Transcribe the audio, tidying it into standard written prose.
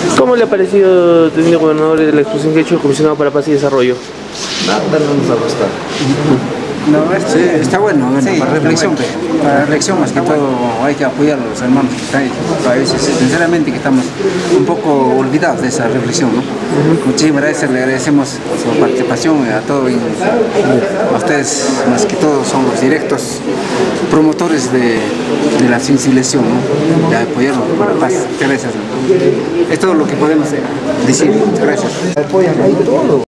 ¿Cómo le ha parecido, teniendo gobernador, de la exposición que ha hecho el comisionado para Paz y Desarrollo? Nada, no nos ha gustado. No, sí, está bueno, Sí, para reflexión, para reflexión más que todo hay que apoyar a los hermanos que están ahí. A veces, sinceramente, que estamos un poco olvidados de esa reflexión, ¿no? Muchísimas gracias, le agradecemos su participación a todos, a ustedes más que todo son los directos promotores de la sensibilización, ¿no? De apoyarnos por la paz. Muchas gracias. Es todo lo que podemos decir. Muchas gracias. Apoyan ahí todo.